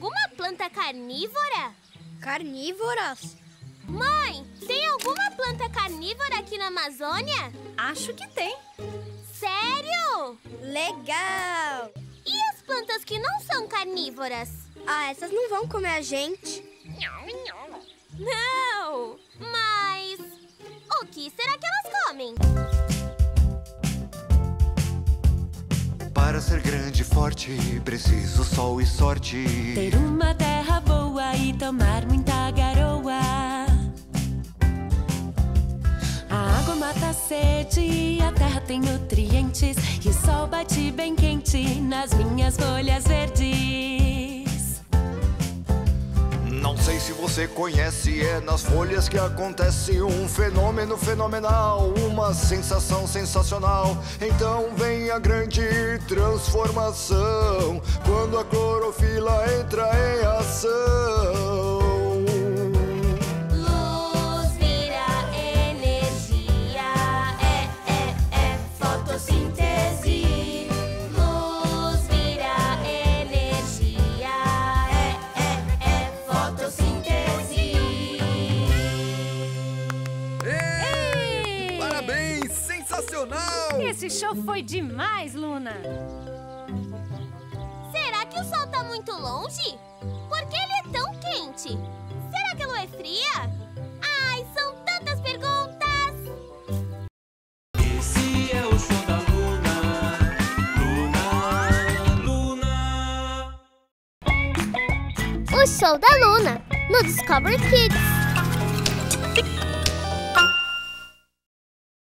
alguma planta carnívora? Carnívoras? Mãe, tem alguma planta carnívora aqui na Amazônia? Acho que tem. Sério? Legal! E as plantas que não são carnívoras? Ah, essas não vão comer a gente. Não! Mas o que será que elas comem? Para ser grande e forte, preciso sol e sorte. Ter uma terra boa e tomar muita garoa. A água mata a sede, a terra tem nutrientes e o sol bate bem quente nas minhas folhas verdes. Não sei se você conhece, é nas folhas que acontece um fenômeno fenomenal, uma sensação sensacional. Então vem a grande transformação, quando a clorofila entra em ação. Luz vira energia, é fotossíntese. Luz vira energia, é fotossíntese. Ei! Parabéns! Sensacional! Esse show foi demais, Luna. Será que o sol tá muito longe? Por que ele é tão quente? Será que a lua é fria? Ai, são tantas perguntas! Esse é o show da Luna. O show da Luna, no Discovery Kids.